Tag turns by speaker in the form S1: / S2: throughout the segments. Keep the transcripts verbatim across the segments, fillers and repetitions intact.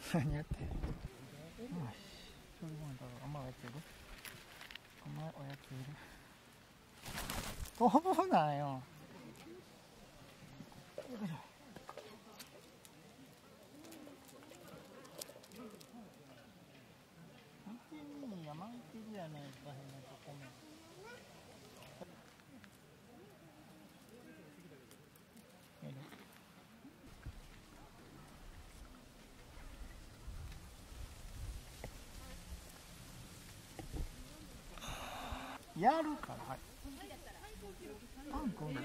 S1: 何やってんの。よし、そういうもんだろう。甘いおやついる。甘いおやついる。飛ぶなよ。よいしょ。見てみいや、巻いてるやないか、変なとこも。やるから、はい。パンこんなん。うん。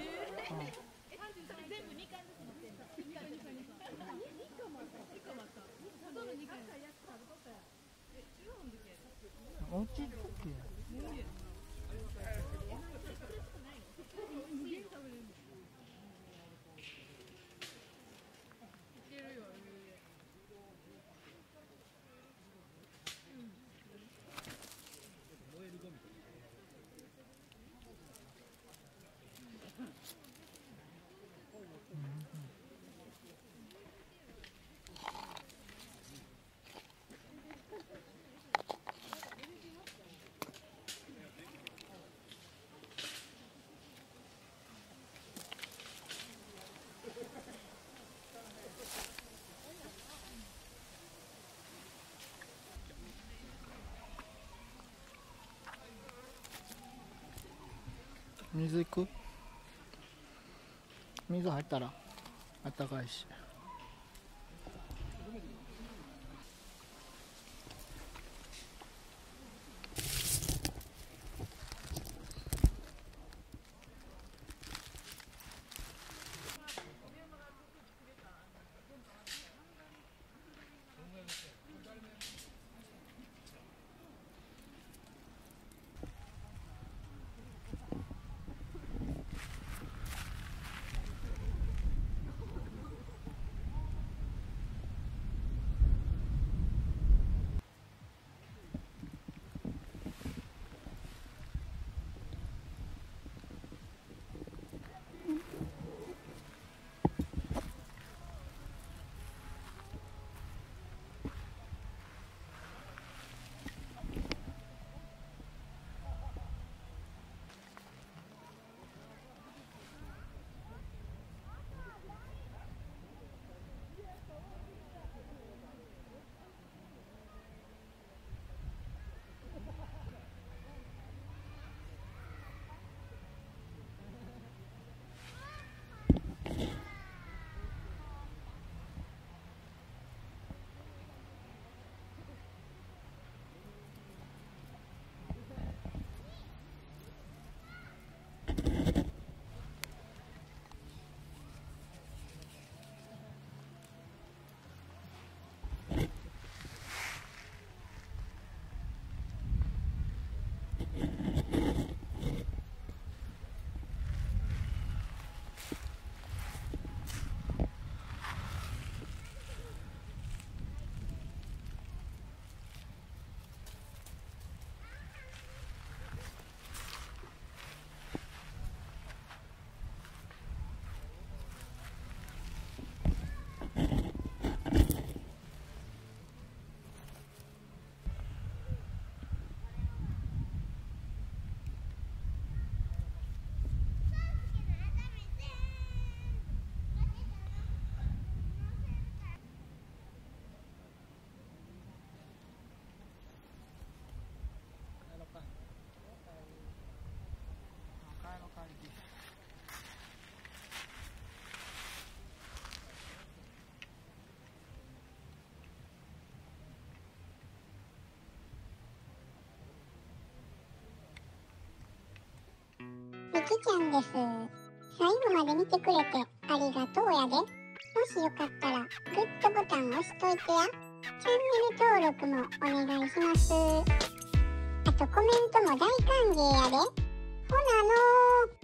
S1: 落ち着け。水行く？水入ったらあったかいし。
S2: みきちゃんです。最後まで見てくれてありがとうやで。もしよかったらグッドボタン押しといてや。チャンネル登録もお願いします。あとコメントも大歓迎やで。ほなのー。